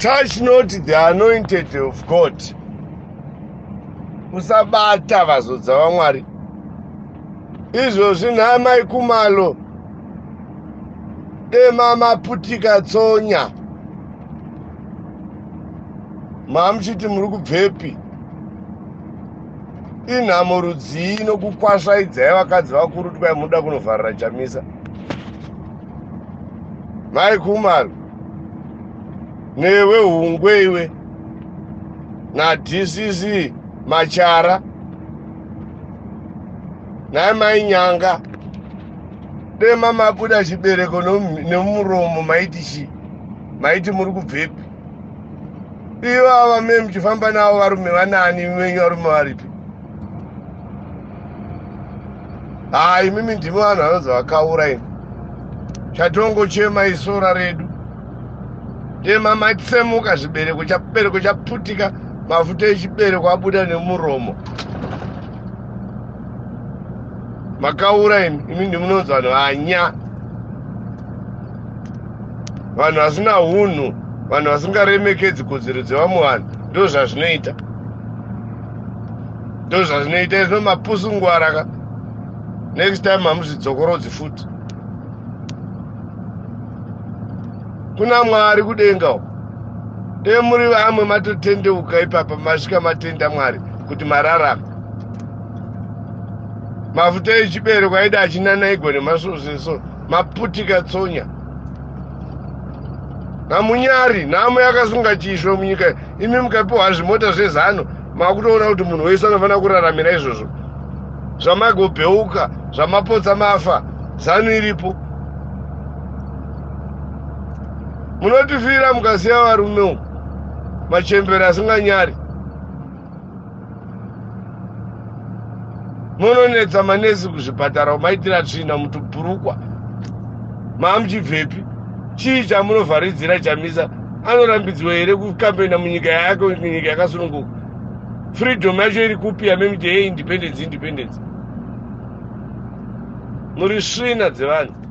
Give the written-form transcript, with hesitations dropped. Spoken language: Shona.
touch not the anointed of God. Usabata vazodza vaMwari. Izvozvi nhamai kumalo dema maputika tsonya. Mamuchiti muri kubvepi? Inhamo rudzii nokukwasvaidzai vakadzi vakuru twai muda kunovharira Chamisa. Mai kumalo newe hungwe iwe naDCC Machara namai Nyanga dema mabuda chibereko nemuromo maiti muri kubvepi? Ivo ava me muchifamba navo varume vanani venyu varume varipi? Hai, mimi ndimi vanhu vanonzi vakaura ini. Chatongochema isora redu. Dema matsemuka chibereko chaputika, mafuta echibereko abuda nemuromo. Makaura ini, imi ndimunonzi vanhu vanya. Vanhu vasina hunhu, vanhu vasingaremekedzi kodzero dzevamwe vanhu. Ndo zvazvinoita. Ndo zvazvinoita izvo mapusungwaraka. Next time hamuzvidzokorodzi futi. Kuna Mwari kudenga uko. Muri vamwe matotendeuka ipapa masvika matenda Mwari kuti mararama. Mafuta echibereko aida achinanaigwa nemasvozeso maputika tsonya. Namunyari nhamo yakasunga chisvo munyika. Imi mukapiwa zvimota zvezano makutoona kuti munhu wese anofanira kuraramira izvozvo. Zvamagobheuka, zvamapotsa mafa, zano iripo. Munotifira mukasiya varume umu, machembere asinganyari. Munonetsa manesi kuzvipatara umaitira tsvina mutubhurukwa. Mamuchibvepi? Chii chamunovharidzira Chamisa? Anorambidzwa here kukambena munyika yake, nyika yakasununguka? Freedom yacho iri kupi yamemiti yeindependence? Muri svina dzevanhu.